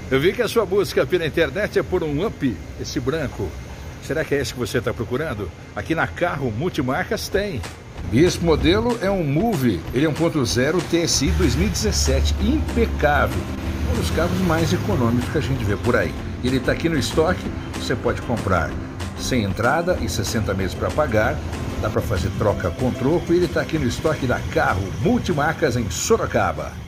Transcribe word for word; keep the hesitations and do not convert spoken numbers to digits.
Eu vi que a sua busca pela internet é por um Up, esse branco. Será que é esse que você está procurando? Aqui na Carro Multimarcas tem. E esse modelo é um Move, ele é um ponto zero T S I dois mil e dezessete, impecável. Um dos carros mais econômicos que a gente vê por aí. Ele está aqui no estoque, você pode comprar sem entrada e sessenta meses para pagar. Dá para fazer troca com troco e ele está aqui no estoque da Carro Multimarcas em Sorocaba.